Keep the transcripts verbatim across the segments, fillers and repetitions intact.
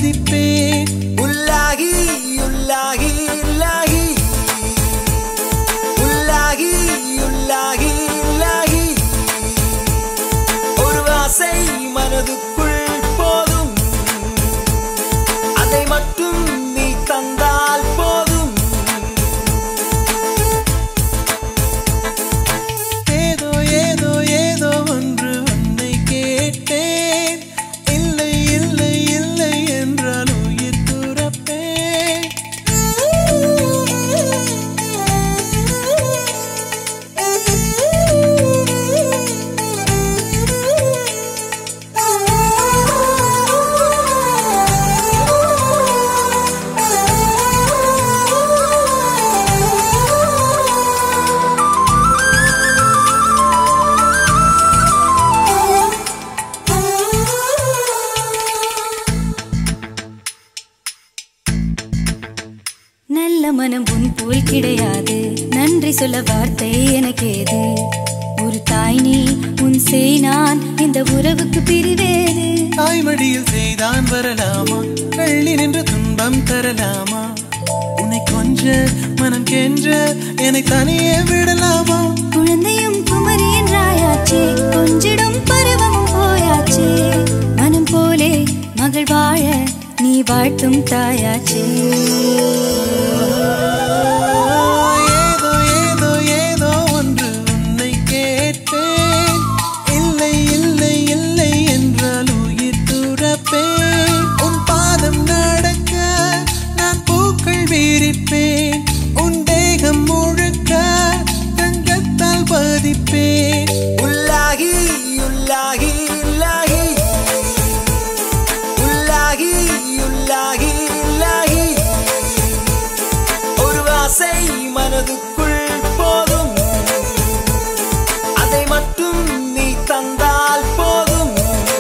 பதிப்பேன். உள்ளாகி உள்ளாகி உள்ளாகி உள்ளாகி உள்ளாகி உள்ளாகி ஒரு ஆசை மனதுக்குள் போதும், அதை மட்டும் நீ தந்தால் போதும். ஏதோ ஏதோ ஏதோ ஒன்று உன்னை கேட்டேன், இல்லை இல்லை இல்லை என்றால் உயிர் துறப்பேன். நல்ல மனம் உன் போல் கிடையாது, நன்றி சொல்ல வார்த்தை எனக்கேது. ஒரு தாய் நீ, உன் செய் நான், இந்த உறவுக்கு பிரிவேது. தாய்மடியில் செய்தான் வரலாமா, கள்ளி நின்று துன்பம் தரலாமா? உன்னை கொஞ்ச மனம் கென்ற என்னை தனியே விடலாமா? குழந்தையும் குமரி என்றாயாச்சே, கொஞ்சிடும் பருவமும் போயாச்சே. மனம் போலே மகள் வாழ நீ வாழ்த்தும் தாயாச்சே. ஏதோ ஏதோ ஏதோ ஒன்று உன்னை கேட்பேன், இல்லை இல்லை இல்லை என்றால் உயிர் துறப்பேன். உன் பாதம் நடக்க நான் பூக்கள் விரிப்பேன், உன் தேகம் முழுக்க தங்கத்தால் பதிப்பேன். உள்ளாகி உள்ளாகி உள்ளாகி உள்ளாகி உள்ளாகி உள்ளாகி ஒரு ஆசை மனதுக்குள் போதும், அதை மட்டும் நீ தந்தால் போதும்.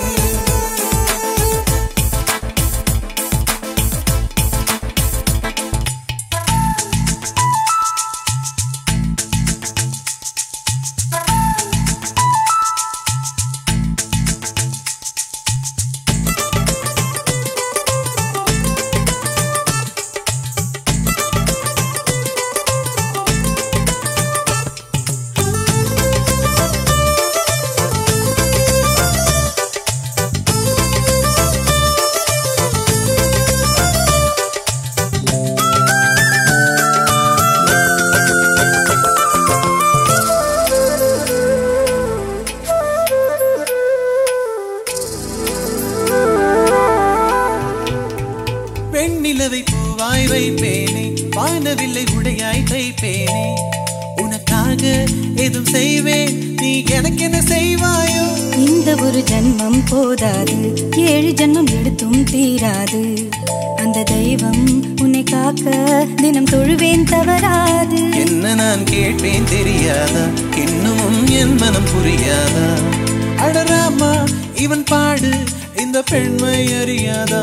வெண்ணிலவை பூவாய் வைப்பேனே, வானவில்லை உடையாய் தைப்பேனே. உனக்காக எதுவும் செய்வேன், நீ எனக்கு என்ன செய்வாயோ? இந்த ஒரு ஜன்மம் போதாது, ஏழு ஜன்மம் எடுத்தும் தீராது. அந்த தெய்வம் உன்னை காக்க தினம் தொழுவேன் தவறாது. என்ன நான் கேட்பேன் தெரியாதா, இன்னமும் என் மனம் புரியாதா? அடராமா இவன் பாடு, இந்த பெண்மை அறியாதா?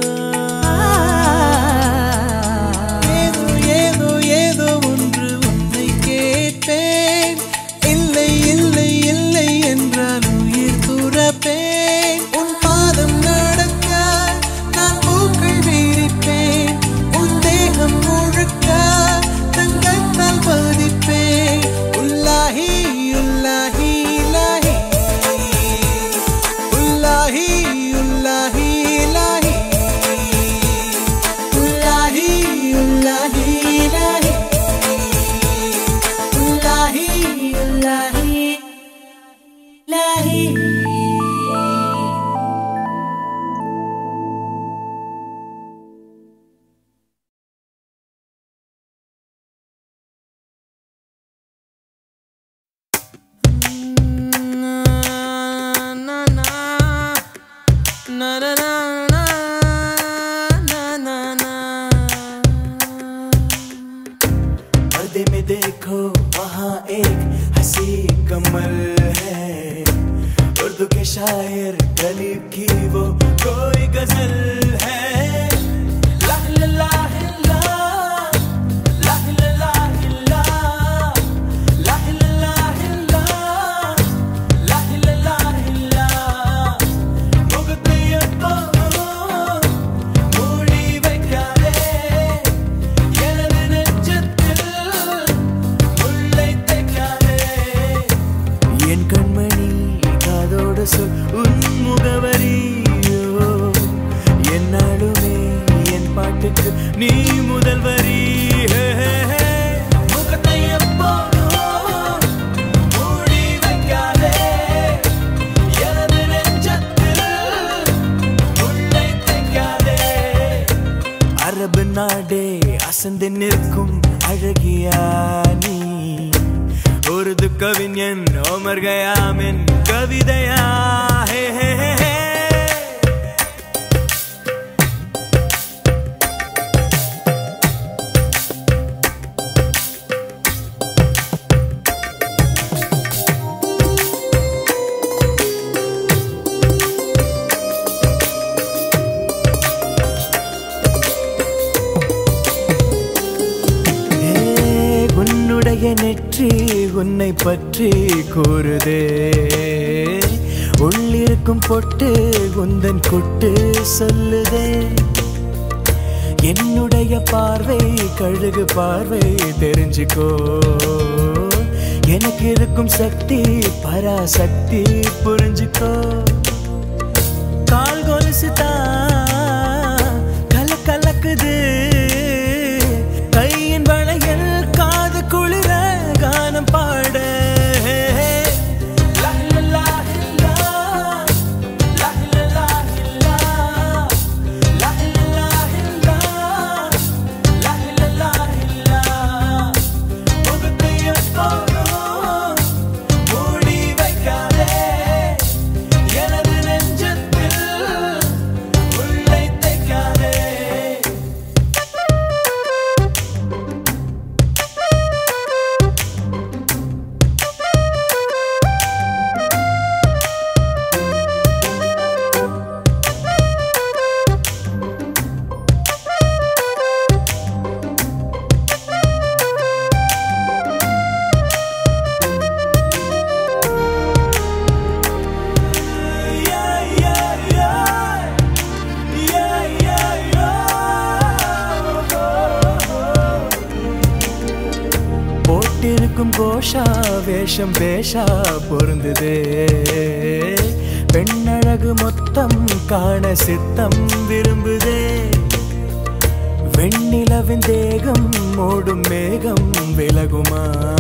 ஏதோ ஏதோ ஏதோ ஒன்று உன்னை கேட்பேன், இல்லை இல்லை இல்லை என்றால் உயிர் துறப்பேன். உன் பாதம் நடக்க நான் பூக்கள் விரிப்பேன், உன் தேகம் முழுக்க தங்கத்தால் பதிப்பேன். உள்ளாகி உள்ளாகி உள்ளாகி உள்ளாகி உள்ளாகி உள்ளாகி உள்ளாகி உள்ளாகி உள்ளாகி உள்ளாகி. पर्दे में देखो वहाँ एक हंसी कमल है, उर्दू के शायर गलीब की वो कोई गजल है. ला ला ला ला ला ला ला ला ला ला ला ला ला मुगते நீ முதல் வரி முகத்தை எப்போதும் மூடி வைக்காதே எனது நெஞ்சத்தில் உள்ளே தைக்காதே அரபு நாடே அசந்து நிற்கும் அழகியா நீ உருது கவிஞன் ஓமர் கயாமின் கவிதையா ஹே ஹே ஹே நெற்றி உன்னை பற்றி கூறுதே உள்ளிருக்கும் பொட்டு உந்தன் கொட்டு சொல்லுதே என்னுடைய பார்வை கழுகு பார்வை தெரிஞ்சுக்கோ எனக்கு இருக்கும் சக்தி பராசக்தி புரிஞ்சுக்கோ கால் கொலுசு தான் கல கலக்குது கையின் வளையல் காது குளிர கானம் பாட கோஷா வேஷம் பேஷா பொருந்துதே பெண்ணழகு மொத்தம் காண சித்தம் விரும்புதே வெண்ணிலவின் தேகம் மூடும் மேகம் விலகுமா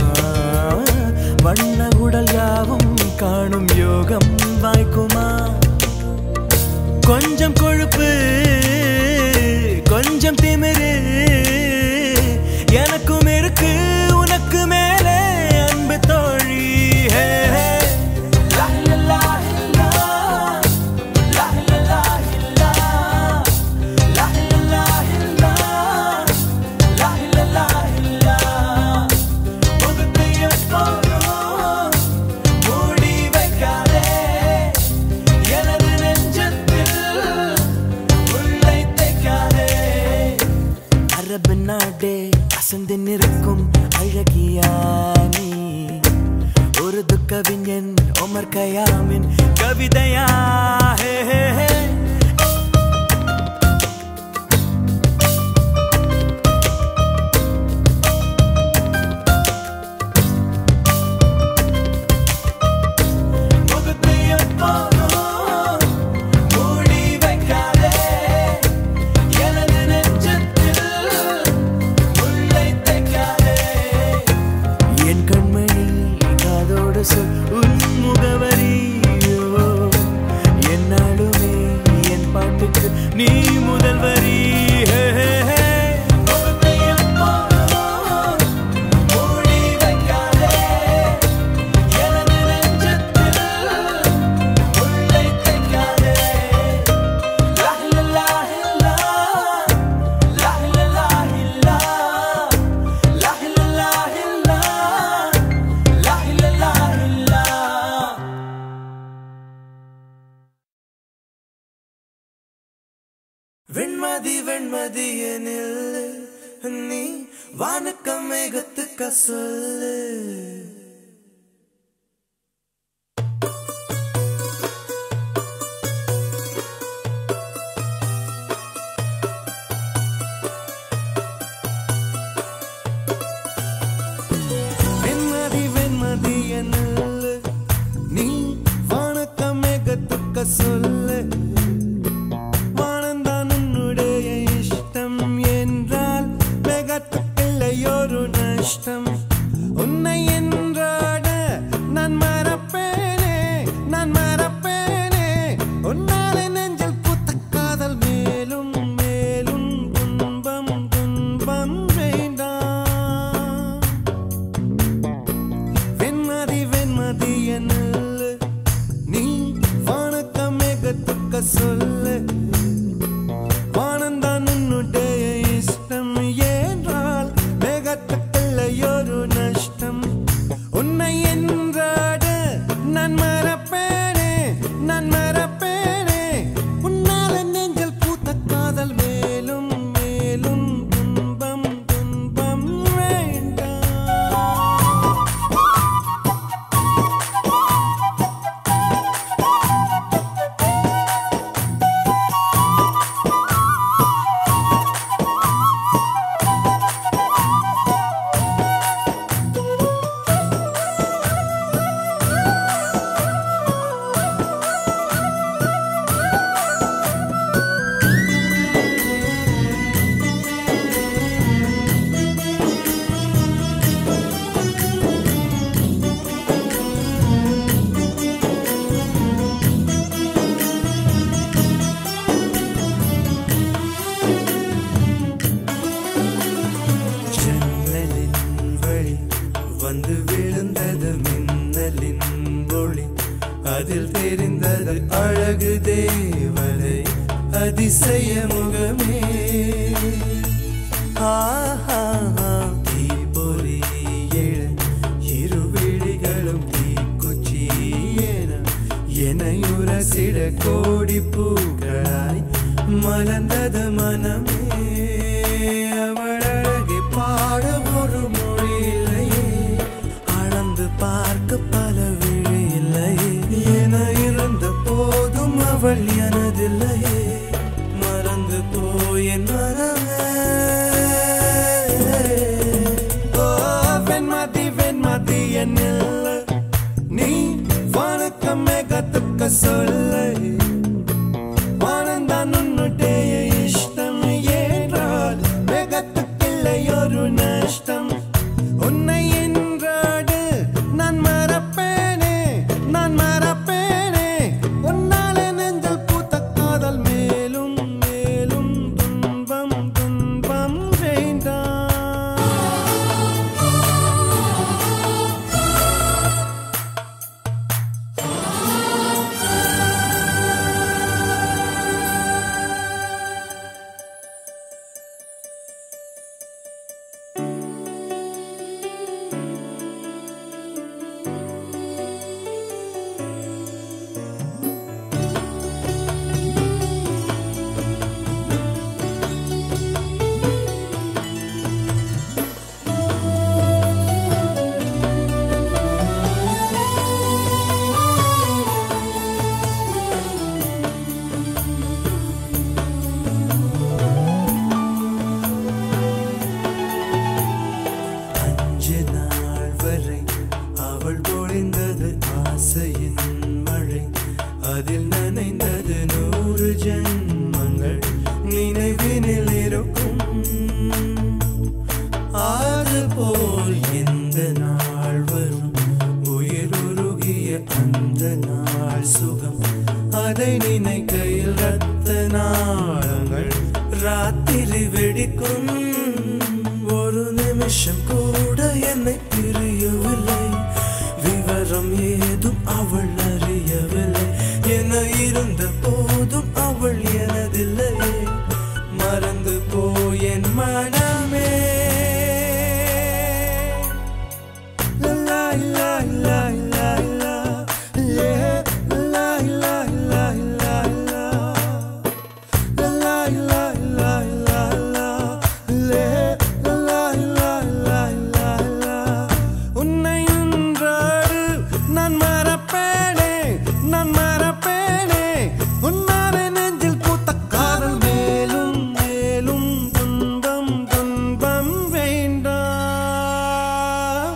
வண்ண உடல் யாவும் காணும் யோகம் வாய்க்குமா கொஞ்சம் கொழுப்பு கொஞ்சம் திமிரு எனக்கும் இருக்கு உனக்கு மேலே அன்பு தோழி அரபு நாடே அசந்து நிற்கும் அழகியா நீ உருது கவிஞன் ஓமர் கயாமின் கவிதையா ஹே ஹே ஹே நீ முதல் வரி மூடி வைக்காதே எனது நெஞ்சத்தில் உள்ளே தைக்காதே லஹ்லல்லாஹில்லா லஹ்லல்லாஹில்லா லஹ்லல்லாஹில்லா லஹ்லல்லாஹில்லா வெண்மதி வெண்மதி எனில் நீ வானக்கம் மேகத்துக்க சொல்லு வெண்மதி வெண்மதி எனில் நீ வானக்கம் மேகத்துக்க சொல்லு என்ற தெரிந்தது அழகு தேவதை அதிசய முகமே ஆஹா தீபொறி எழ இருவிழிகளும் தீக்குச்சி என எனையுரசிட கோடி பூக்களாய் மலர்ந்தது மனமே அவள் அழகை பாட ஒரு மொழி இல்லையே அளந்து பார்க்க பல விழி இல்லையே என இருந்த போதும் அவள் எனதில்லையே மறந்து போய் என் மனமே ஓ வெண்மதி வெண்மதி என்னில்ல நீ வணக்கமே கத்துக்க சொல்ல வானந்தான் உன்னுடைய இஷ்டம் ஏற்றால் வேகத்துக்கில்லை ஒரு நஷ்டம் உன்னை என்றாடு நான் மறப்பேனே நான் மறப்பேனே உன்னால நெஞ்சல் பூத்த காதல் மேலும் மேலும் துன்பம் துன்பம் வேண்டாம் அஞ்சு நாள் வரை அவள் பொழிந்தது ஆசையின் மழை அதில் நனைந்தது நூறு ஜென்மங்கள் நினைவினில் இருக்கும் அதுபோல் எந்த நாள் வரும் உயிர் உருகிய அந்த நாள் சுகம் அதை நினைக்கையில் ரத்த நாளங்கள் ராத்திரி வெடிக்கும் ஒரு நிமிஷம் கூட என்னை பிரியவில்லை விவரம் ஏதும் அவள் அறியவில்லை என இருந்த போதும் அவள் எனதில்லையே மறந்து போய் என் மனமே லா லா லா லா லா லே லா லா லா லா லா லா லா லா லா லா லே லா லா லா லா லா உன்னை என்றாடு நான் மறப்பேனே நான் மறப்பேனே உன்னாலே நெஞ்சில் பூத்த காதல் மேலும் மேலும் துன்பம் துன்பம் வேண்டாம்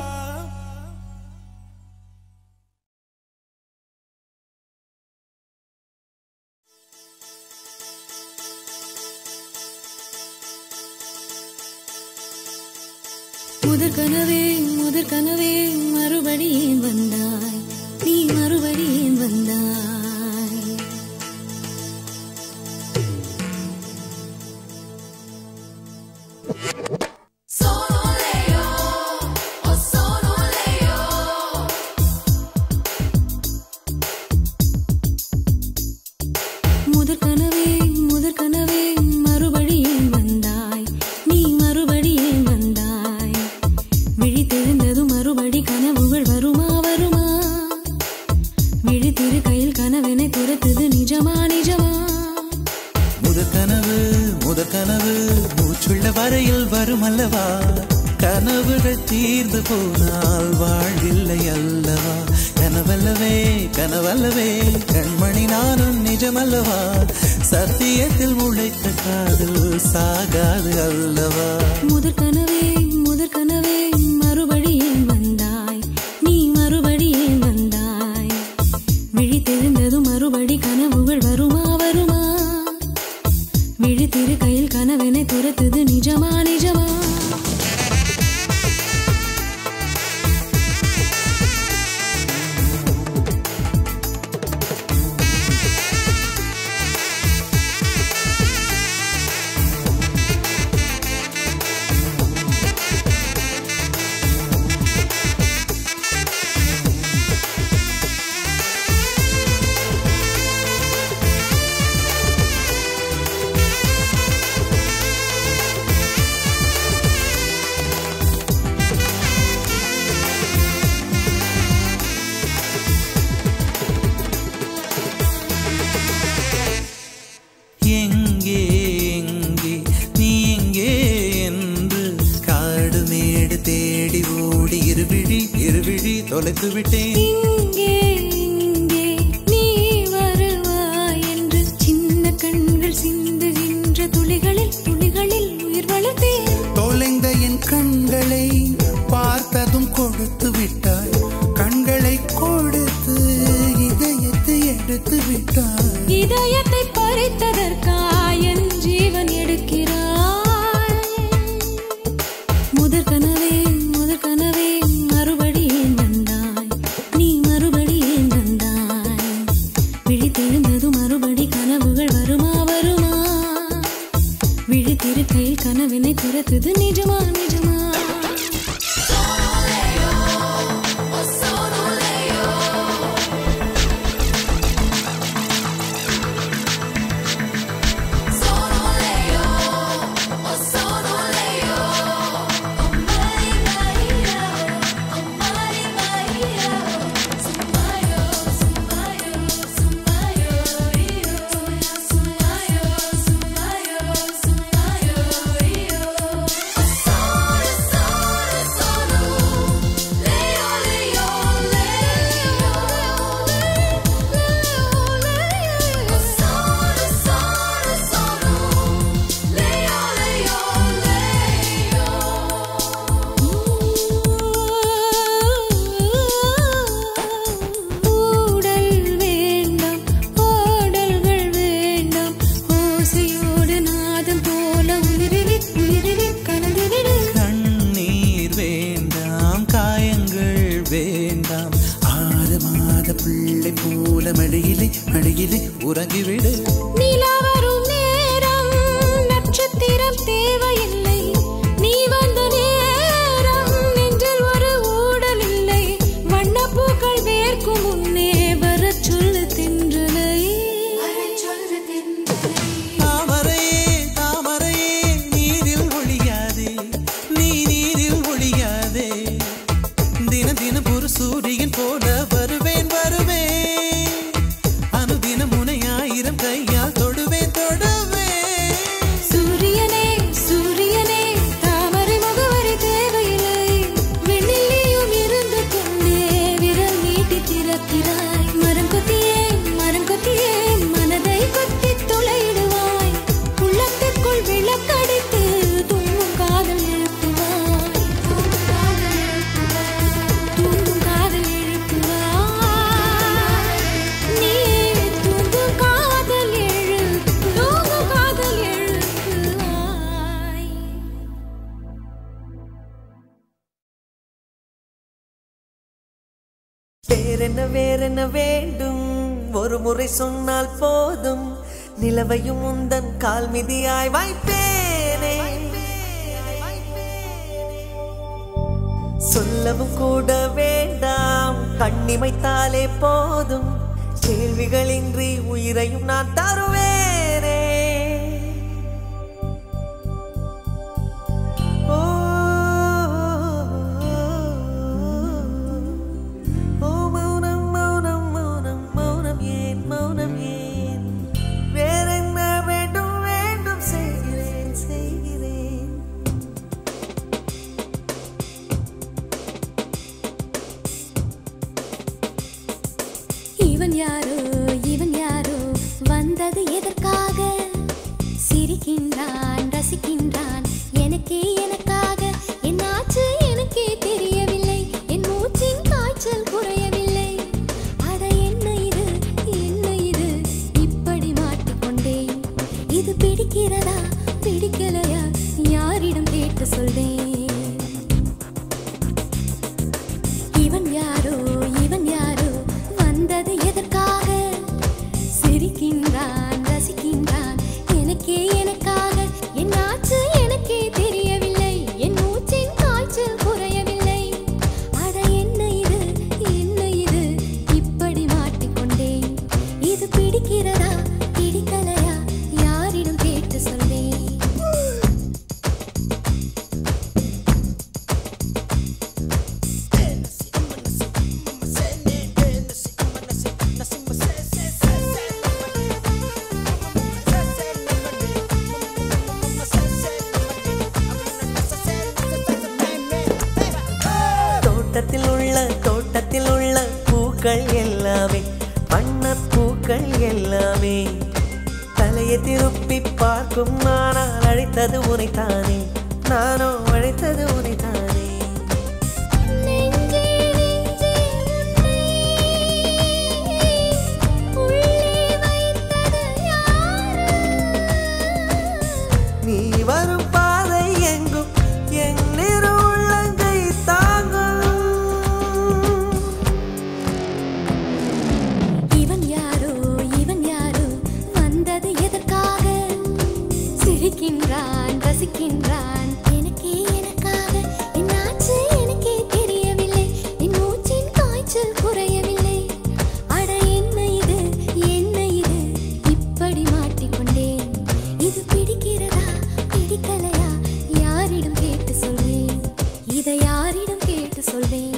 முதற் கனவே முதற் கனவே மறுபடியும் வந்தாய் நீ மறுபடியும் வந்தாய் முதற் கனவே முதற் கனவே மறுபடியும் வந்தாய் நீ மறுபடியும் வந்தாய் விழித்தெழுந்ததும் மறுபடி கனவுகள் வருமா வருமா விழித்திரு கையில் கனவென துரத்துது நிஜமா நிஜமா முதற் கனவு முதற் கனவு மூச்சுள்ள வரையில் வரும் அல்லவா கனவுகள் தீர்ந்து போனால் வாழ்வில்லை அல்லவா கனவல்லவே கனவல்லவே கண்மணி நானும் நிஜமல்லவா சத்தியத்தில் முளைத்த காதல் சாகாது அல்லவா முதற் கனவே முதற் கனவே மறுபடியும் வந்தாய் நீ மறுபடியும் வந்தாய் விழித்தெழுந்ததும் மறுபடி கனவுகள் வருமா வருமா விழித்திரு கையில் கனவென துரத்துது நிஜமா நிஜமா தொலைத்து விட்டேன். இங்கே இங்கே நீ வருவாய் என்று சின்ன கண்கள் சிந்துகின்ற துளிகளில் துளிகளில் உயிர் வளர்த்தேன். தொலைந்த என் கண்களை பார்த்ததும் கொடுத்து விட்டாய். கண்களை கொடுத்து இதயத்தை எடுத்து விட்டாய். இதயத்தை பறித்ததற்காய் என் ஜீவன் எடுக்கிறாய். முதற் கனவே முதற் கனவே மறுபடி ஏன் வந்தாய்? நீ மறுபடி ஏன் வந்தாய்? விழித்தெழுந்ததும் மறுபடி கனவுகள் வருமா வருமா? விழித்திருக்கையில் கனவினை துரத்துது நிஜமா நிஜமா? உறங்கிவிடு. நிலா வரும் நேரம் நட்சத்திரம் தேவையில்லை. நீ வந்த நேரம் நெஞ்சில் ஒரு ஊடல் இல்லை. வண்ணப்பூக்கள் வேர்க்கும் முன்னே வர சொல்லு தென்றலை. தாமரையே தாமரையே நீரில் ஒளியாதே, நீ நீரில் ஒளியாதே. தின தினம் ஒரு சூரியன் போல வருவேன் வருவேன். கையால் தொடுவேன் தொடுவேன். சூரியனே சூரியனே தாமரை முகவரி தேவையில்லை. வெண்ணிலையும் இருந்து கொண்டே விரல் நீட்டி திறக்கிறாய். மரம் கொத்தியே மரம் கொத்தியே மனதை கொத்தி துளையிடுவாய். உள்ளத்திற்குள் விளக்கடித்து தூங்கும் காதல் எழுப்புவாய். தூங்கும் காதல் எழுப்புவாய். நீ தூங்கும் காதல் வேறென்ன வேறென்ன வேண்டும் ஒரு முறை சொன்னால் போதும். நிலவையும் உந்தன் கால் மிதியாய் வைப்பேனே. சொல்லவும் கூட வேண்டாம் கண்ணிமைத்தாலே போதும். கேள்விகளின்றி உயிரையும் நான் தருவேனே. இவன் யாரோ இவன் யாரோ வந்தது எதற்காக? சிரிக்கின்றான் ரசிக்கின்றான் எனக்கே எனக்காக. என் ஆச்சு எனக்கே தெரியவில்லை. என் மூச்சின் காய்ச்சல் குறையவில்லை. அட என்ன இது என்ன இது இப்படி மாட்டிக்கொண்டேன். இது பிடிக்கிறதா பிடிக்கலையா யாரிடம் கேட்டு சொல்வேன்? இவன் யாரோ இவன் யாரோ வந்தது எதற்காக? சிரிக்கின்றான் ரசிக்கின்றான் எனக்கே எனக்காக. என் ஆச்சு எனக்கே தெரியவில்லை. என் மூச்சின் காய்ச்சல் குறையவில்லை. அட என்ன இது என்ன இது இப்படி மாட்டிக்கொண்டேன். இது பிடிக்கிறதா பிடிக்கலையா யாரிடம் கேட்டு சொல்வேன்? பார்க்கும் ஆனால் அழைத்தது உனைத்தானே நானோ அழைத்தது உனைத்தானே நீ வரும் பாதை எங்கும் என் நிறு உள்ளங்கை தாங்கும் இவன் யாரோ இவன் யாரோ வந்தது எதற்காக சிரிக்கின்றான் ரசிக்கின்றான் எனக்கே எனக்காக என்னாச்சு எனக்கே தெரியவில்லை என் மூச்சின் காய்ச்சல் குறையவில்லை அட என்ன இது என்ன இது இப்படி மாட்டிக்கொண்டேன் இது பிடிக்கிறதா பிடிக்கலையா யாரிடம் கேட்டு சொல்வேன் இதை யாரிடம் கேட்டு சொல்வேன்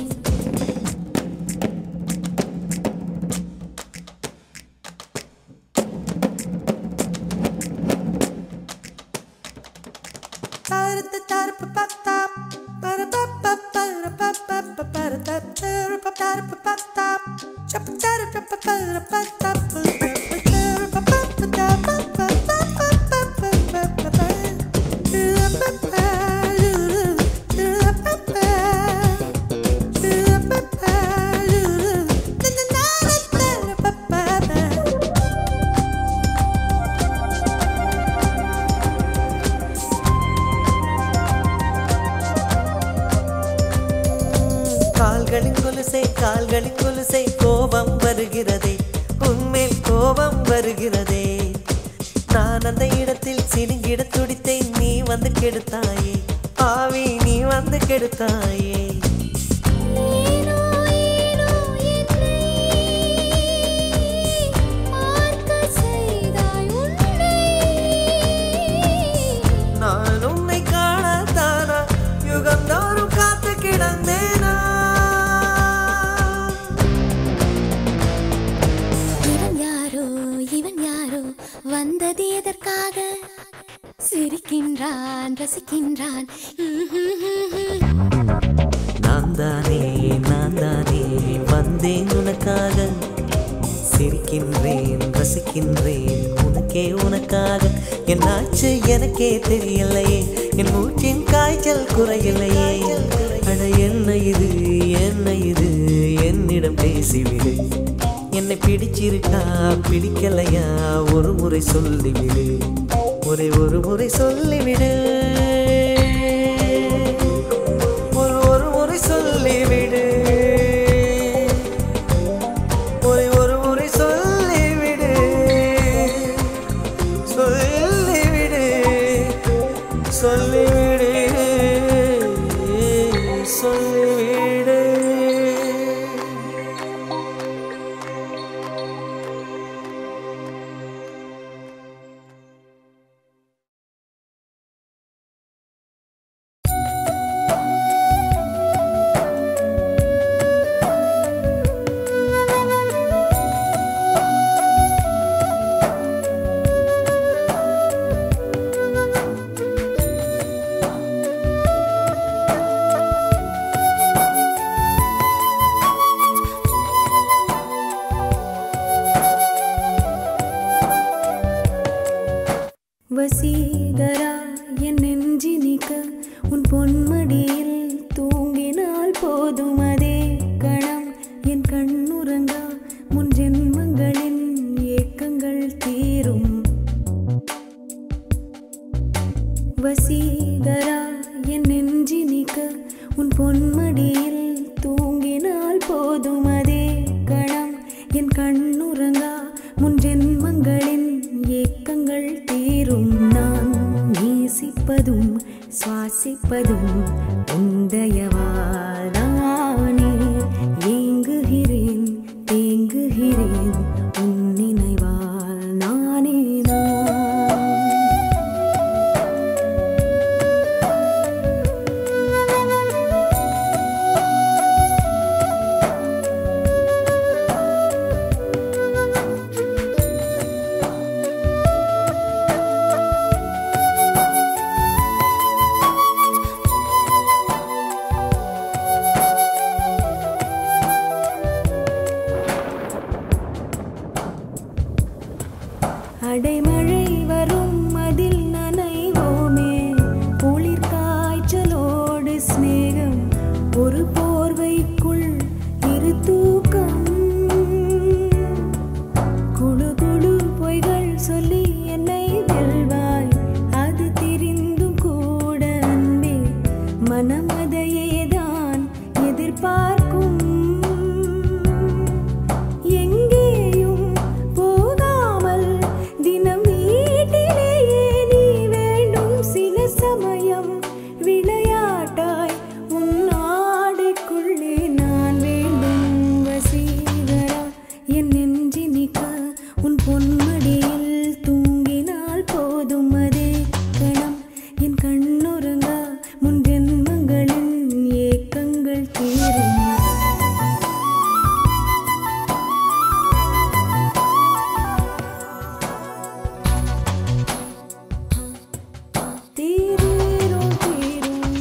கால்களின் கொலுசை கால்களின் கொலுசை கோபம் வருகிறதே உன்மேல் கோபம் வருகிறதே நான் அந்த இடத்தில் சினுங்கிட துடித்தேன் நீ வந்து கெடுத்தாயே ஆவி நீ வந்து கெடுத்தாயே நான் உன்னை காணத்தானா யுகந்தோறும் காத்து கிடந்தேனா இவன் யாரோ இவன் யாரோ வந்தது எதற்காக சிரிக்கின்றான் ரசிக்கின்றான் நான் தானே நான் தானே வந்தேன் உனக்காக சிரிக்கின்றேன் ரசிக்கின்றேன் உனக்கே உனக்காக என்னாச்சு எனக்கே தெரியலையே என் மூச்சின் காய்ச்சல் குறையலையே அட என்ன இது என்ன இது என்னிடம் பேசிவிடு என்னை பிடிச்சிருக்கா பிடிக்கலையா ஒரு முறை சொல்லிவிடு ஒரே ஒரு முறை சொல்லிவிடு ஒரு ஒரு முறை சொல்லிவிடு ஒரே ஒரு முறை சொல்லிவிடு சொல்லிவிடு சொல்லிவிடு சொல்லிவிடு வசீகரா என் நெஞ்சினிக்க உன் பொன்மடியில் தூங்கினால் போதும் அதே கணம் என் கண்ணுறங்கா முன் ஜென்மங்களின் ஏக்கங்கள் தீரும் வசீகரா என் நெஞ்சினிக்க உன் பொன்மடியில் தூங்கினால் போதும் அதே கணம் என் கண்ணுறங்கா முன் ஜென்மங்களின் ஏக்கங்கள் தீரும் நான் நேசிப்பதும் சுவாசிப்பதும் உந்தயவால் நானே ஏங்குகிறேன் தேங்குகிறேன் உன் நினைவால் நானே நான் மனமதையேதான் எதிர்பார்க்கும் எங்கேயும் போகாமல் தினம் வீட்டிலேயே நீ வேண்டும் சில சமயம் விளையாட்டாய் உன் ஆடைக்குள்ளே நான் வேண்டும் வசீகரா என் நெஞ்சினிக்க உன் பொன்மடியில் தூங்கினால் போதும் அதே கணம் என் கண்ணுறங்கா முன் ஜென்மங்களின் ஏக்கங்கள் தீரும் தீரும் தீரும்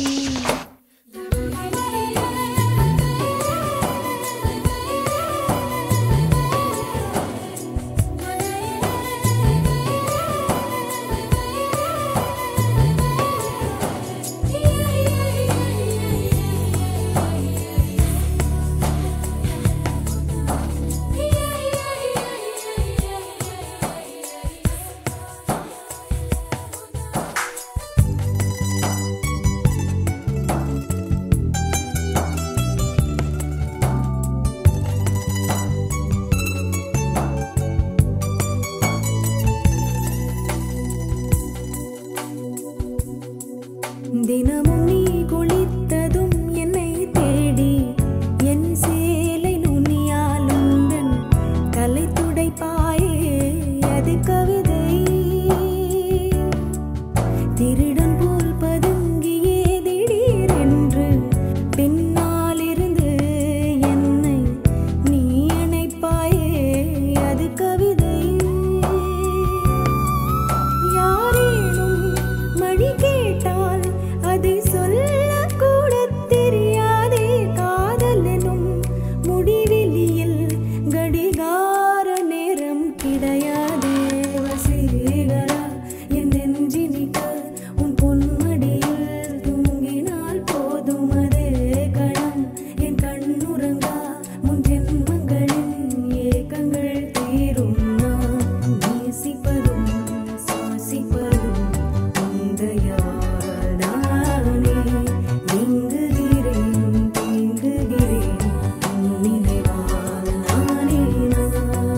தினமும் நீ குளித்ததும் என்னை தேடி என் சேலை நுனியால் உந்தன் தலை துடைப்பாயே அது கவிதை திருடன் போல் பதுங்கியே திடீரென்று பின்னாலிருந்து என்னை நீ அணைப்பாயே அது கவிதை யாரேனும் மணி கேட்டால் அதை சொல்லக்கூட தெரியாதே காதல் எனும் முடிவெளியில் கடிகார நேரம் கிடையாதே வசீகரா என் நெஞ்சினிக்க உன் பொன்மடியில் தூங்கினால் போதும் அதே கணம் என் கண்ணுறங்கா முன் ஜென்மங்களின் ஏக்கங்கள் தீரும் நான் நேசிப்பதும் சுவாசிப்பதும் உந்தையால் நானே எங்குகிறேன் தேங்குகிறேன் உன் நினைவால் நானே நான்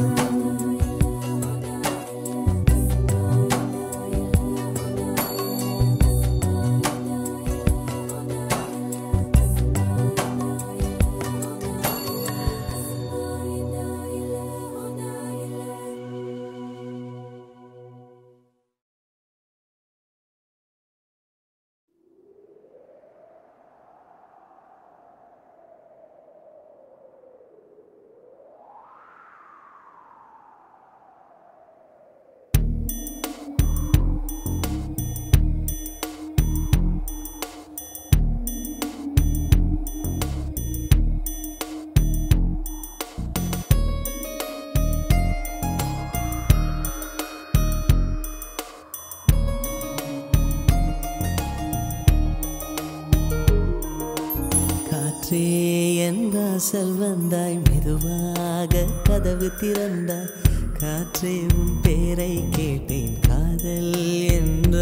காற்றே என் வாசல் வந்தாய் மெதுவாக கதவு திறந்தாய் காற்றே உன் பேரை கேட்டேன் காதல் என்ற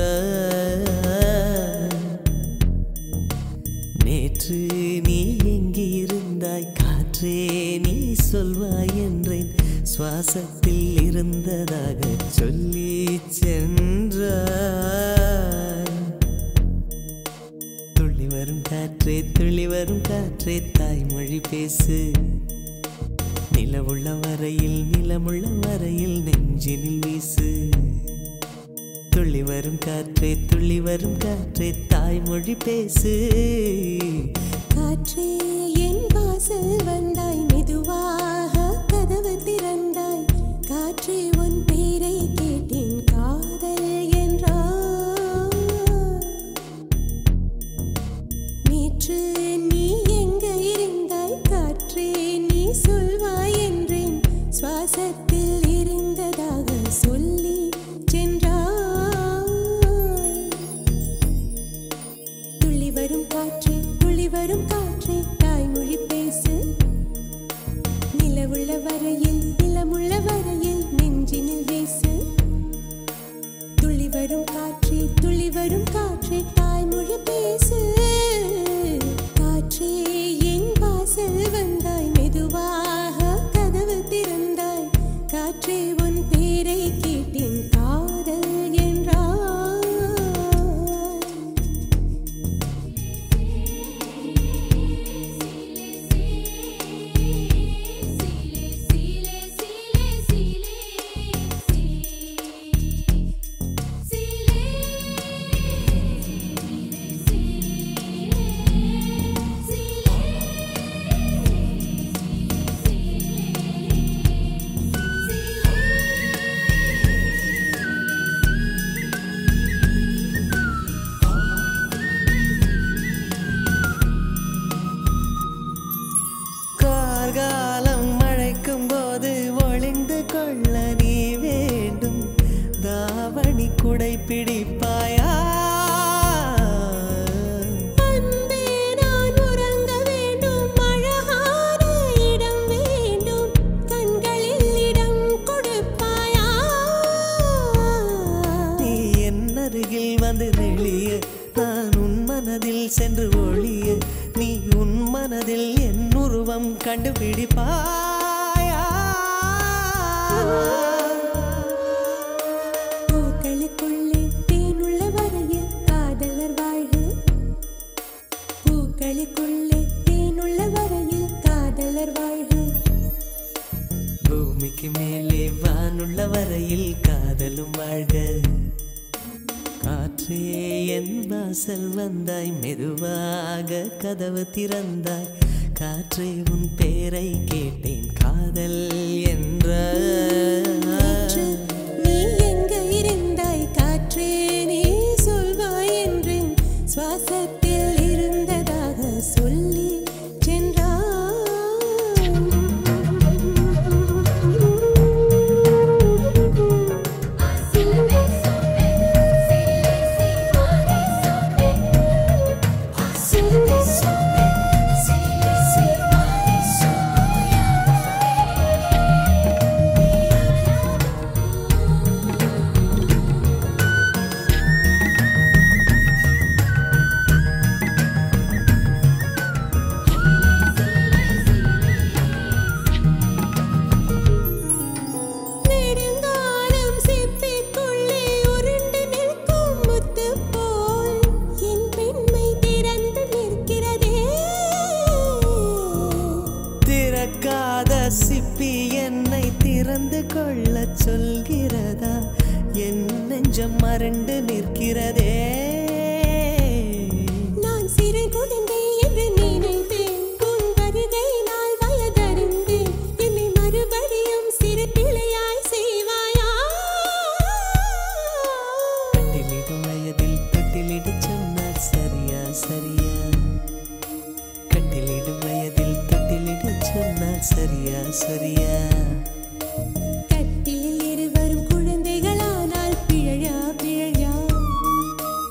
நேற்று நீ எங்கிருந்தாய் காற்றே நீ சொல்வாய் என்றேன் சுவாசத்தில் இருந்ததாக சொல்லி சென்றாய் துள்ளி வரும் காற்றே துள்ளி வரும் காற்றே தாய்மொழி பேசு நிலவுள்ள வரையில் நிலமுள்ள வரையில் நெஞ்சினில் வீசு துள்ளி வரும் காற்றே துள்ளி வரும் காற்றே தாய்மொழி பேசு காற்றே என் வாசல் வந்தாய் மெதுவாக கதவு திறந்தாய் காற்றே உன் பேரை கேட்டேன் காதல் என்றாய் நேற்று நீ எங்க இருந்தாய் காற்றே நீ சொல்வாய் என்றேன் சுவாசத்தில் இருந்ததாக சொல்லி சென்றாய் துள்ளி வரும் காற்றே துள்ளி வரும் காற்றே தாய்மொழி பேசு நிலவுள்ள வரையில் நிலமுள்ள வரையில் நெஞ்சினில் வீசு துள்ளி வரும் காற்றே துள்ளி வரும் காற்றே தாய்மொழி பேசு ஒளிய நான் உன் மனதில் சென்று ஒளிய நீ உன் மனதில் என் உருவம் கண்டுபிடிப்பாயா பூக்களுக்குள்ளே தேனுள்ள வரையில் காதலர் வாழ்க பூக்களுக்குள்ளே தேனுள்ள வரையில் காதலர் வாழ்க பூமிக்கு மேலே வானுள்ள வரையில் காதலும் வாழ்க காற்றே என் வாசல் வந்தாய் மெதுவாக கதவு திறந்தாய் காற்றே உன் பேரை கேட்டேன் காதல் என்ற நீ எங்க இருந்தாய் காற்றே நீ சொல்வாய் என்றேன் சுவாசத்தில் இருந்ததாக சொல்லி சிப்பி என்னை திறந்து கொள்ள சொல்கிறதா என் நெஞ்சம் மறண்டு நிற்கிறதே நான் சிறு குழந்தை என்று நினைத்தேன் உன் வருகை நாள் வயதறிந்தேன் என்னை மறுபடியும் சிறு பிள்ளையாய் செய்வாயா கட்டிலிடும் வயதில் தொட்டிலிடு சொன்னால் சரியா சரியா கட்டிலிடும் வயதில் தொட்டிலிடு சொன்னால் சரியா சரியா கட்டிலில் இருவரும் குழந்தைகளானால் பிழையா பிழையா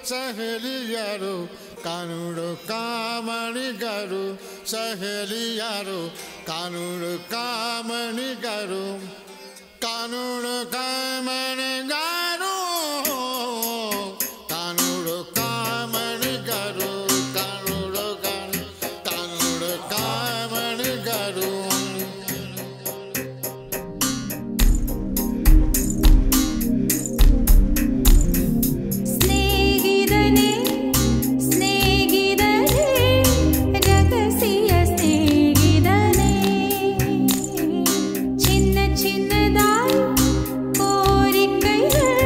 ಸಹೇಲಿಯರು ಕಾನೂನು ಕಾಮಣಿಗರು ಸಹೇಲಿಯರು ಕಾನೂನು ಕಾಮಣಿಗರು ಕಾನೂನು ಕಾಮಣಿಗರು ಕಾನೂನು ಕಾಮಣಿಗರು ಕಾನೂನು ಕಾನೂನು ಕಾಮಣಿಗರು சின்னதாய் கோரிக்கைகள்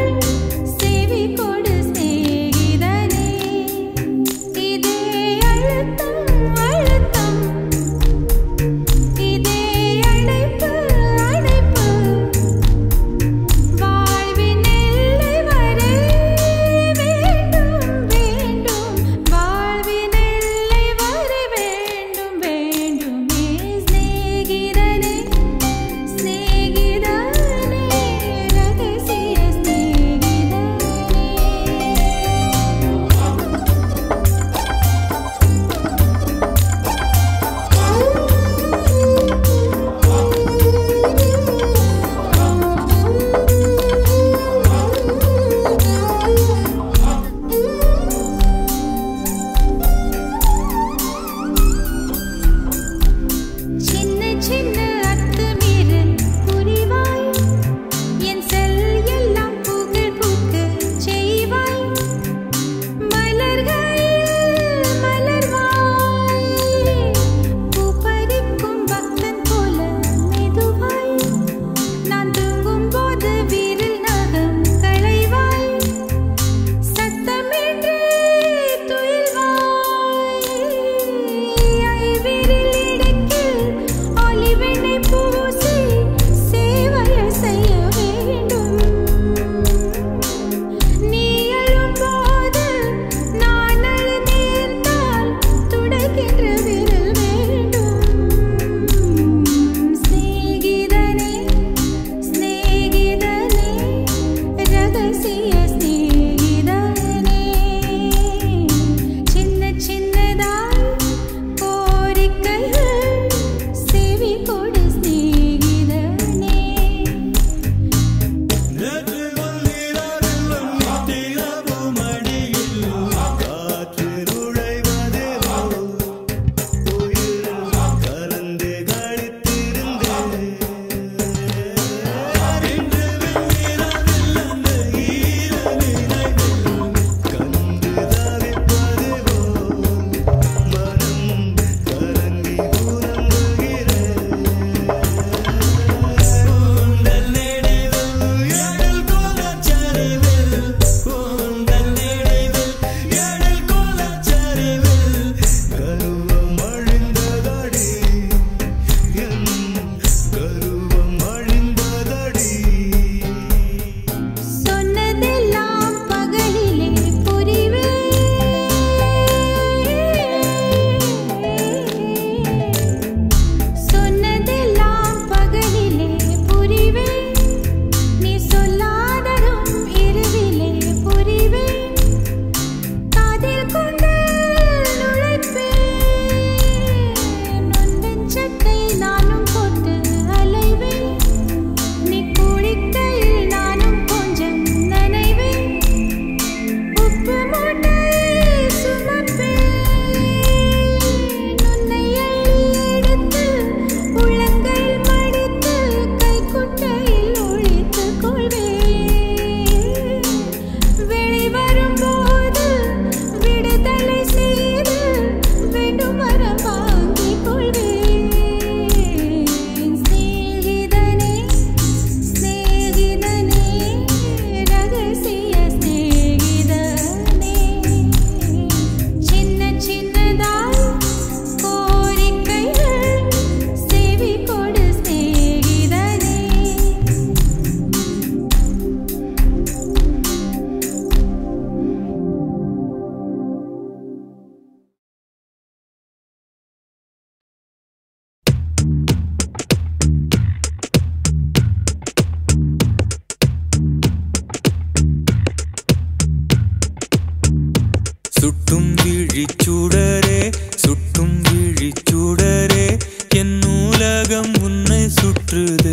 உலகம் உன்னை சுற்றுதே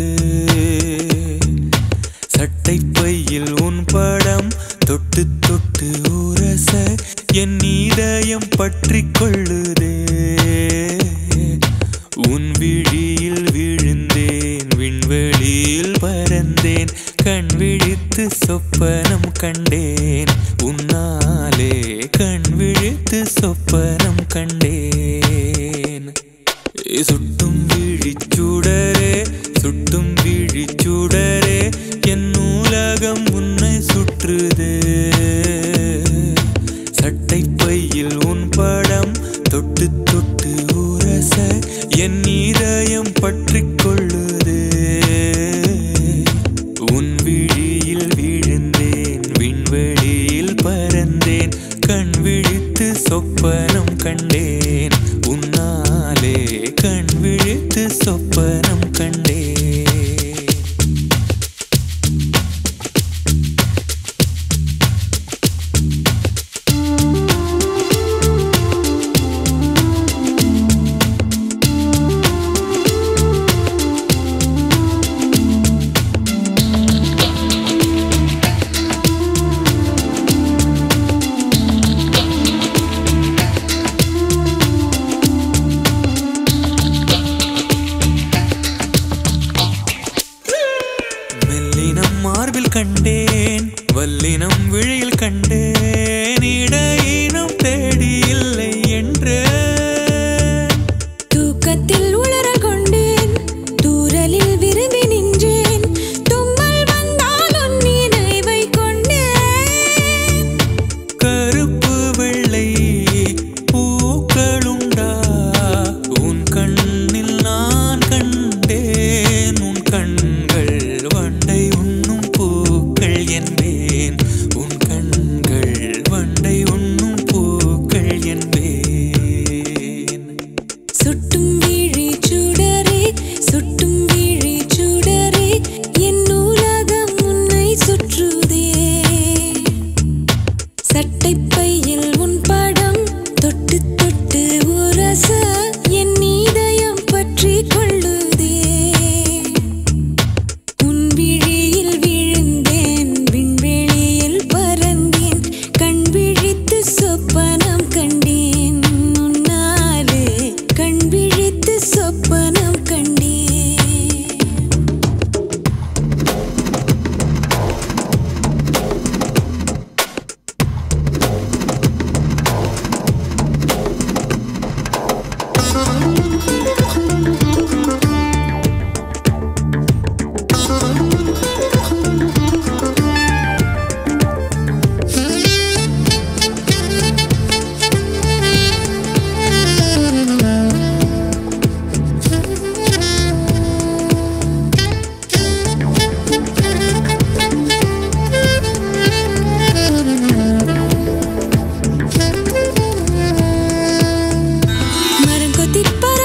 சட்டை பையில் உன் படம் தொட்டு தொட்டு உரச என் இதயம் பற்றி கொள்ளுதே உன் விழியில் விழுந்தேன் விண்வெளியில் பறந்தேன் கண் விழித்து சொப்பனம் கண்டேன் உன்னாலே கண் விழித்து சொப்பனம் கண்டேன் சுட்டும் விழிச்சுடரே சுட்டும் விழிச்சுடரே என் உலகம் உன்னை சுற்றுதே சட்டை பையில் உன் படம் தொட்டு தொட்டு உரச என் இதயம் பற்றி கொள்ளுதே உன் விழியில் விழுந்தேன் விண்வெளியில் பறந்தேன் கண் விழித்து சொப்பனம் கண்டேன் உன்னாலே கண் விழித்து சொப்பனம் கண்டேன் மார்பில் கண்டேன் வல்லினம் விழியில் கண்டேன் இடையினம் தேடி இல்லை என்று தூக்கத்தில் உளறல் கொண்டேன் தூரலில் விரும்பி நின்றேன் தும்மல் வந்தால் உன் நினைவை கொண்டேன் கருப்பு வெள்ளை பூக்களுண்டா உன் கண்ணில் நான் கண்டேன் உன் கண்கள் வண்டை உண்ணும் பூக்கள் என்பேன் உன் கண்கள் வண்டை உண்ணும் பூக்கள் என்பேன் சுட்டும் விழி சுடரே சுட்டும் விழி சுடரே என் உலகம் உன்னை சுற்றுதே சட்டை பையில் உன் படம் தொட்டு தொட்டு உரச என் இதயம் பற்றி கொள்ளுதே உன் விழியில் விழுந்தேன் விண்வெளியில் பறந்தேன் கண் விழித்து சொப்பனம் கண்டேன் உன்னாலே கண் விழித்து சொப்பனம் கண்டேன் மரம் கொத்தி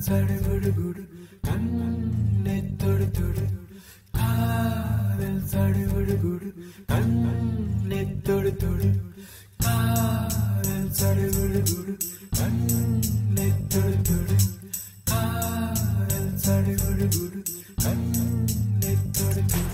சடுகுடு கண்ணை தொடு தொடு காதல் சடுகுடு கண்ணை தொடு தொடு காதல் சடுகுடு கண்ணை தொடு தொடு காதல் சடுகுடு கண்ணை தொடு தொடு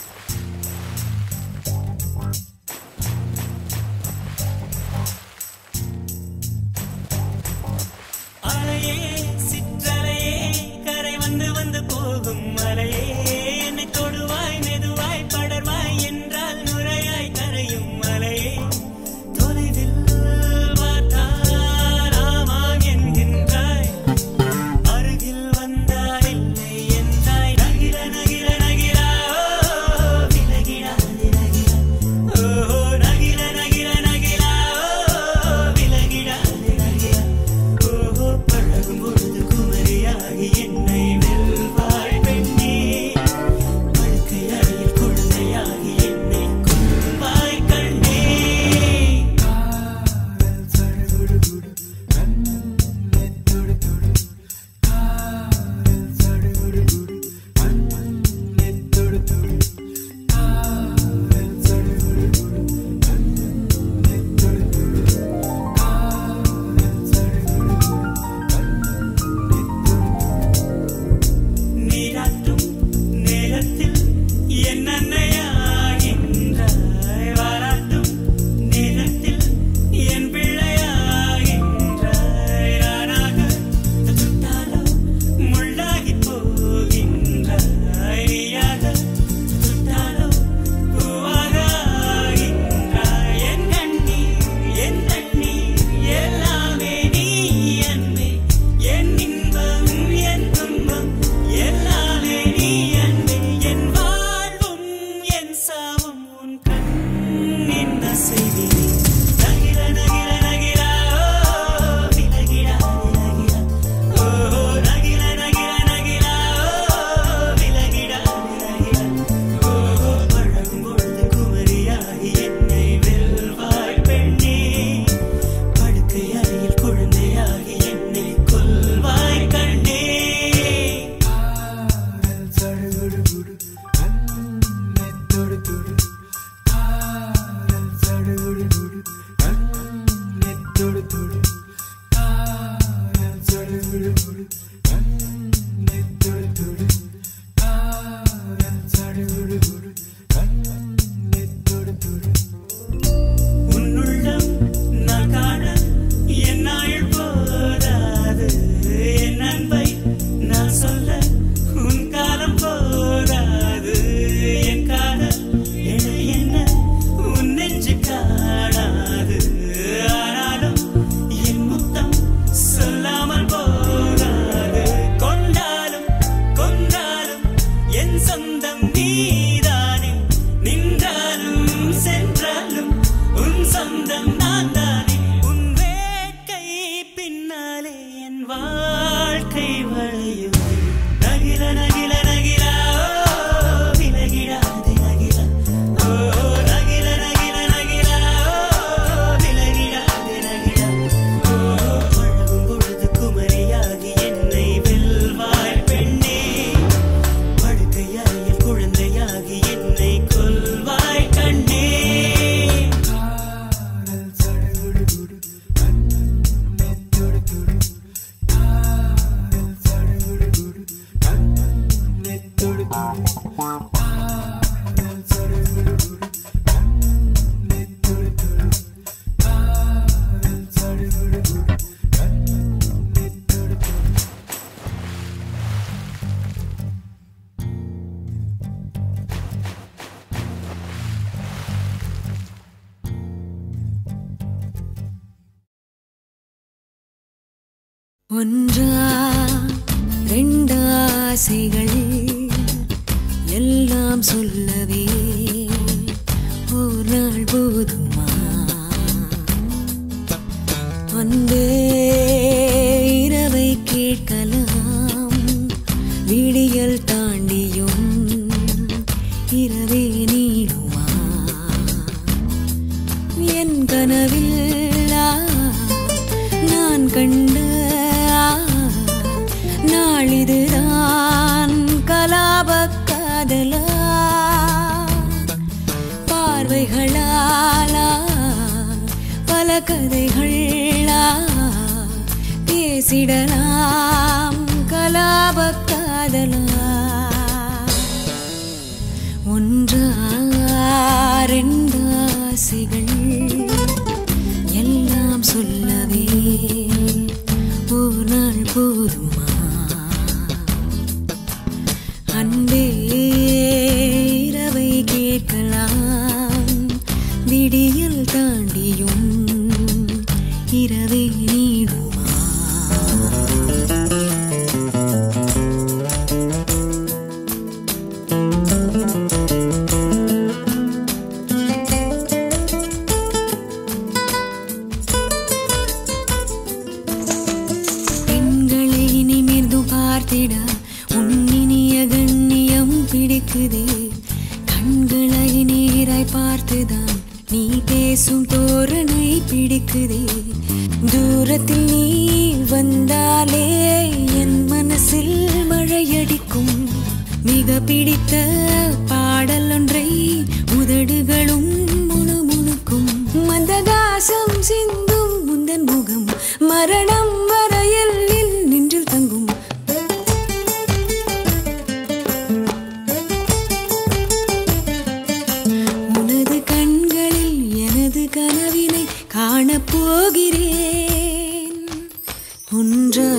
ஒன்றா ரெண்டாசைகள் எல்லாம் சொல்லவே ஒரு நாள் போதுமா? அன்பே இரவை கேட்கலாம், விடியல் தாண்டியும் இரவே நீடுமா? என் கனவில் நான் கண்ட காதலா பார்வைகளாலா பல கதைகளா பேசிடலாம் கலாப காதலா ஒன்றா ரெண்டாசைகள் எல்லாம் சொல்லவே ஒரு நாள் போதுமா அன்பே இரவை கேட்கலாம் விடியல் தாண்டியும் இரவை நீடுமா பெண்களை நிமிர்ந்து பார்த்திட உன்னினிய கண்ணியம் பிடிக்குதே கண்களை நீராய் பார்த்துதான் நீ பேசும் தோரணை பிடிக்குதே தூரத்தில் நீ வந்தாலே என் மனசில் மழையடிக்கும் மிக பிடித்த பாடல் ஒன்றை உதடுகளும் முணுமுணுக்கும் மந்தகாசம் சிந்தும் முந்தன் முகம் மரணம் வரையில் நின்றில் தங்கும் உனது கண்களில் எனது கனவினை காணப்போகிறேன் ஒன்றா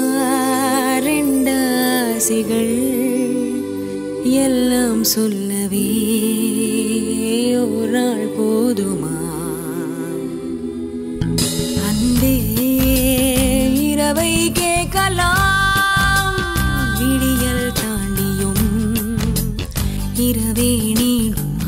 ரெண்டாசைகள் எல்லாம் சொல்லவே ஒரு நாள் போதுமா அன்பே இரவை கேட்கலாம் விடியல் தாண்டியும் இரவே நீடுமா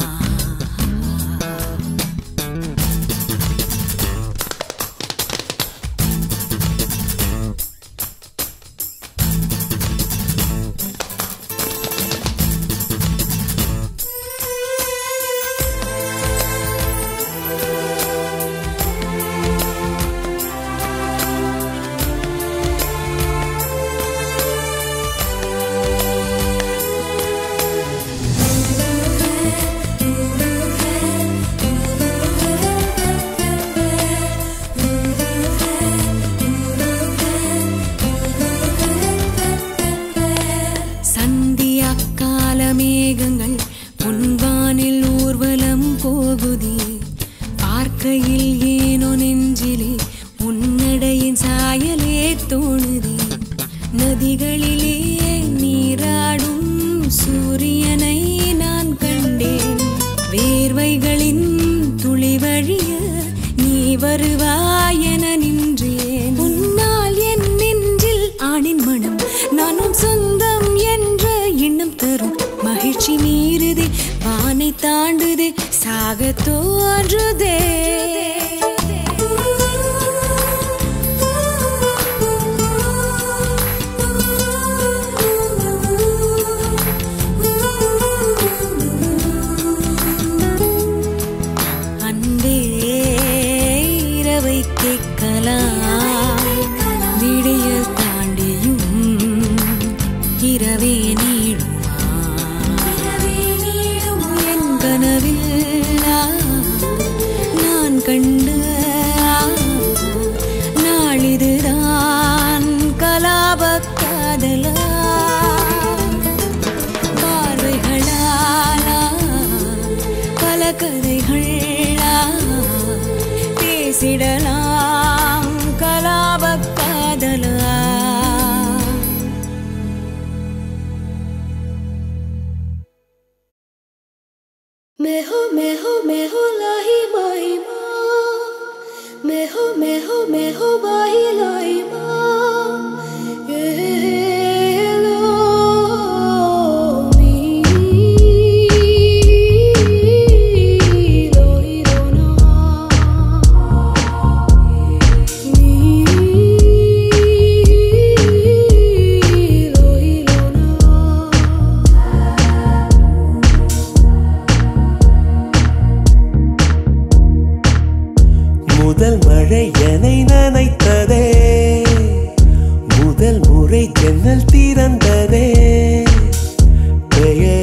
மேகங்கள் பொன்வானில் ஊர்வலம் போகுதே பார்க்கையில் ஏனோ நெஞ்சிலே உன்னடையின் சாயலே தோணுதே நதிகளிலே நீராடும் சூரியனை நான் கண்டேன் வேர்வைகளின் துளி வழிய நீ வருவாய் என நின்றேன் உன்னால் என் நெஞ்சில் ஆணின் மனம் நானும் சொந்தம் என்ற எண்ணம் தரும் மகிழ்ச்சி மீறுதே வானை தாண்டுதே சாக தோன்றுதே அன்பே இரவை கேட்கலாம் விடியல் தாண்டியும் இரவே நீடும் கனவில் நான் கண்ட நாளிதுதான் கலாப காதலா பார்வைகளாலா பல கதைகளா பேசிடலாம் கலாப காதலா मैं हो मैं हो मैं हो लाही माही माँ मैं हो मैं हो मैं हो बाही लाई माँ ये लो मी लो ही लो ना मी लो ही लो ना முதல் மழை என்னை நனைத்ததே முதல் முறை ஜன்னல் திறந்ததே பெயர்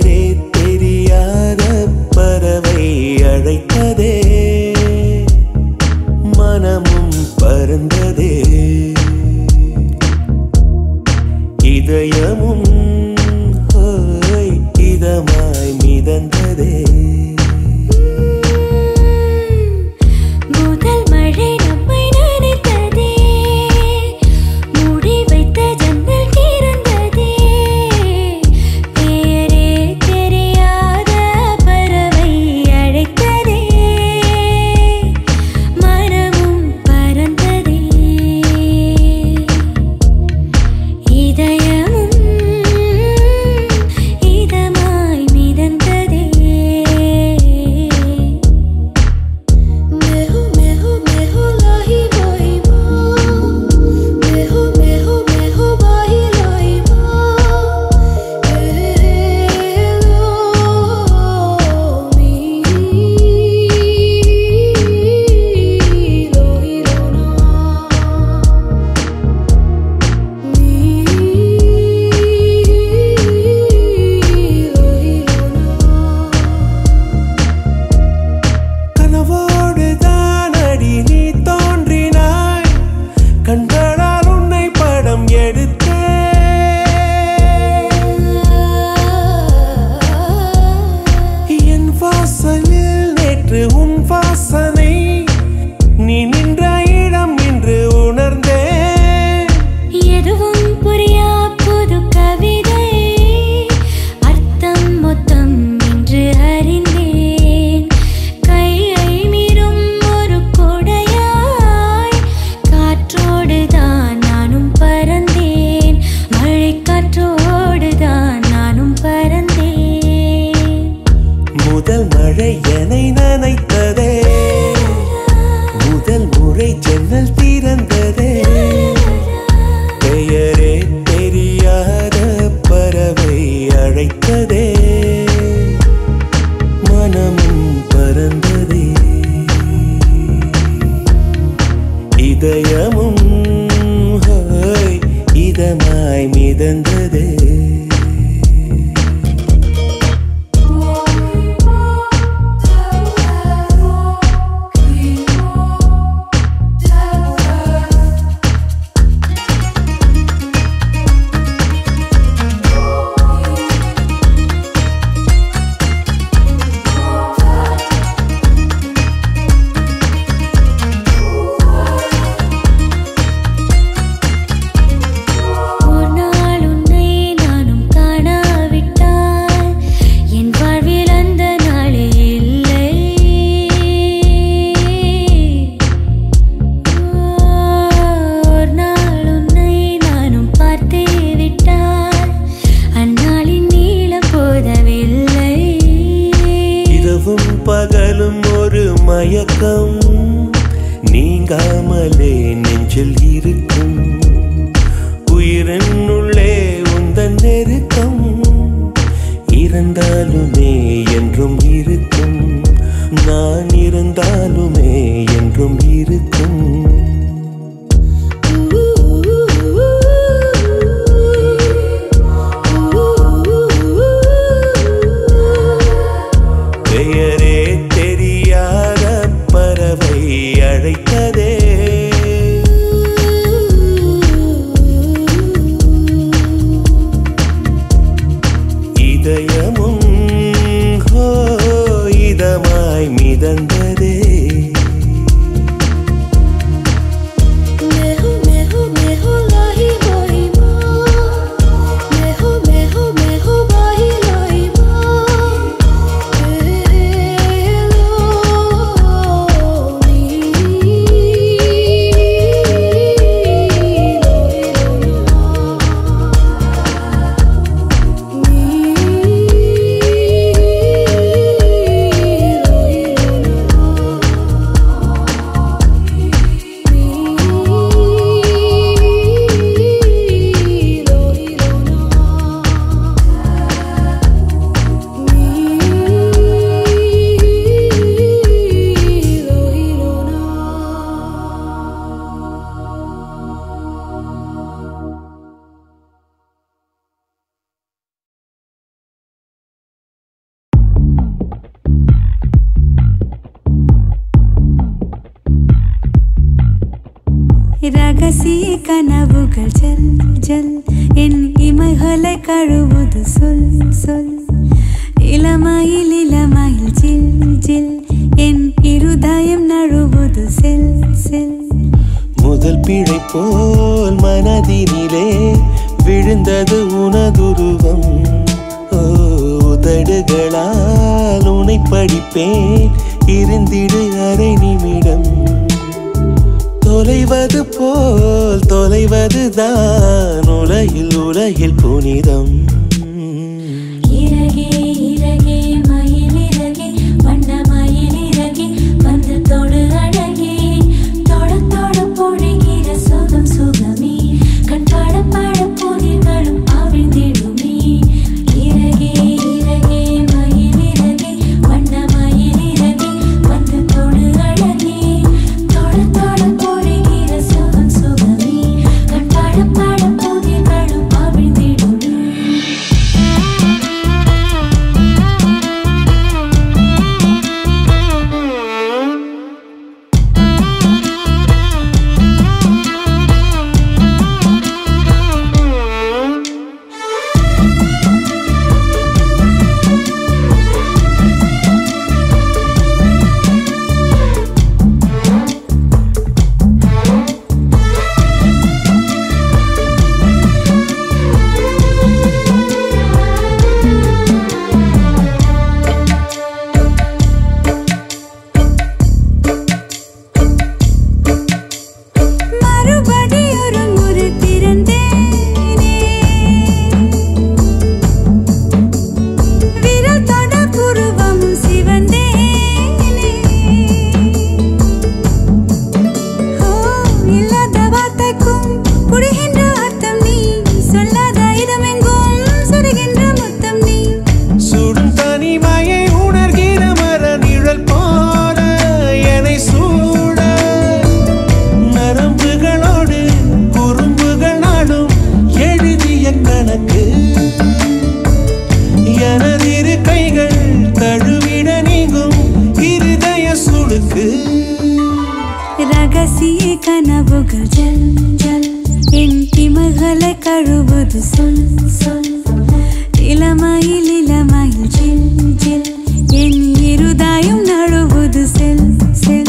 முதல் மழை என்னை நனைத்ததே, முதல் முறை ஜன்னல் திறந்ததே, பெயரே தெரியாத பறவை அழைத்ததே, மனமும் பறந்ததே, இதயமும் இதமாய் மிதந்ததே. பகலும் ஒரு மயக்கம் நீங்காமலே நெஞ்சில் இருக்கும், உயிரின் உள்ளே உந்தன் நெருக்கம் இருந்தாலுமே என்றும் இருக்கும், நான் இருந்தாலுமே என்றும் இருக்கும். பெயரே தெரியாத பறவை அழைத்ததே, இதயமும் ஹோ இதமாய் மிதந்ததே. ரகசிய கனவுகள் ஜல் ஜல் என் இமைகளை கழுவுது சொல் சொல், இளமையில் இளமையில் ஜில் ஜில் என் இருதயம் நழுவுது செல் செல். முதல் பிழை போல் மனதினிலே விழுந்தது உனதுருவம், உதடுகளால் உனை படிப்பேன் இருந்திடு அரை நிமிடம், தொலைவது போல் தொலைவதுதான் உலகில் உலகில் புனிதம். இறகே இறகே மயில் இறகே வண்ண மயில் இறகே வந்து தொடு அழகே, தொட தொட பொழிகிற சுகம் சுகமே, கண்பாட பாட புதிர்களும் அவிழ்ந்திடுமே. இறகே இறகே மயில் இறகே வண்ண மயில் இறகே வந்து தொடு அழகே, தொட தொட பொழிகிற சுகம் சுகமே, கண்பாட பாட புதிர்களும் அவிழ்ந்திடுமே. கனவுகள் ஜல் ஜல் என் திமைகளை கழுவது சொல் சொல் இளமையில் இளமையில் ஜில் ஜில் என் இருதாயம் நழுவது செல் செல்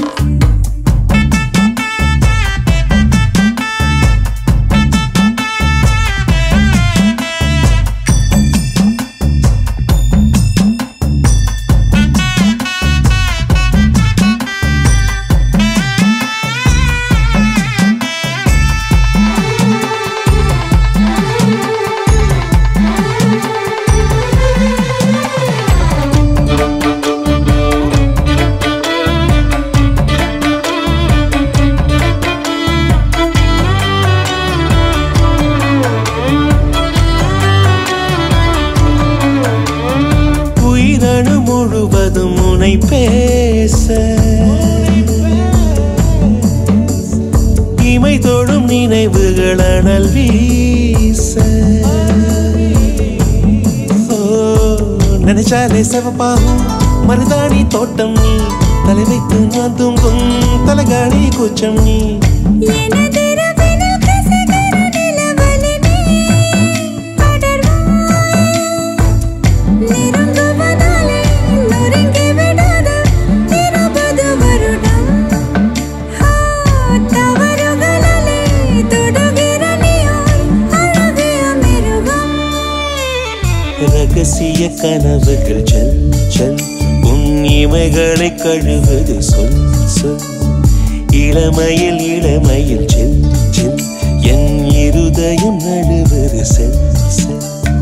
பேச இமை தொடும் நினைவுகள் அனல் வீச நினைச்சாலே சிவப்பாகும் மருதாணி தோட்டம் நீ தலை வைத்து நான் தூங்கும் தலகாணி கூச்சம் நீ ரகசிய கனவுகள் ஜல் ஜல் உன் இமைகளை கழுவது சொல் சொல் இளமையில் இளமையில் ஜில் ஜில் என் இருதயம் நழுவது செல் செல்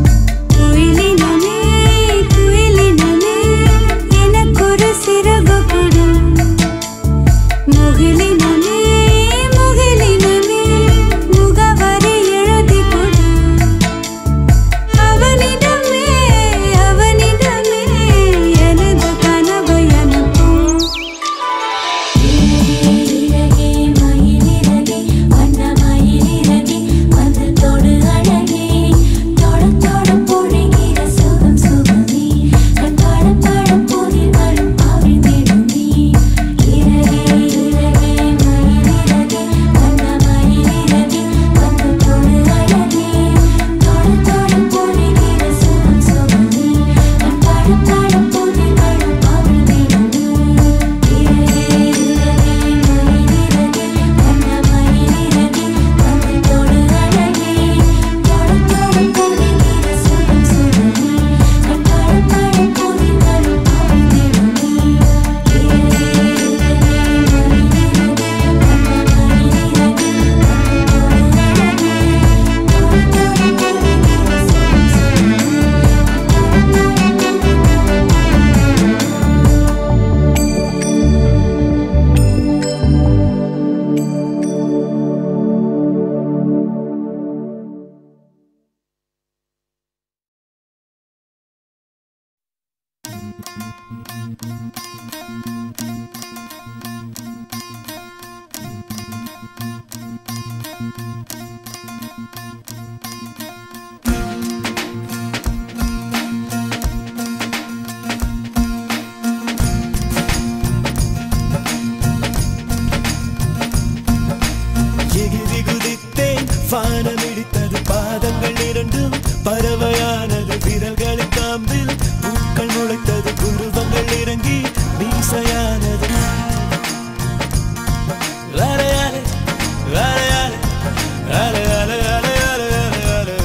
வானமிடித்தது பாதங்கள் இரண்டும் பறவையானது விரல்கள் காம்பில் பூக்கள் முளைத்தது குருவங்கள் இறங்கி மீசையானது அலையாலே அலையாலே அலையாலே அலையாலே அலையாலே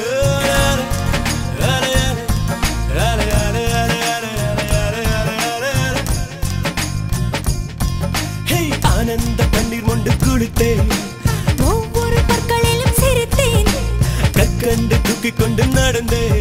அலையாலே அலையாலே அலையாலே ஹே ஆனந்த கண்ணீர் மொண்டு குளித்தேன் ஒவ்வொரு பற்களிலும் சிரித்தேன் கண்டு தூக்கிக் கொண்டு நடந்தேன்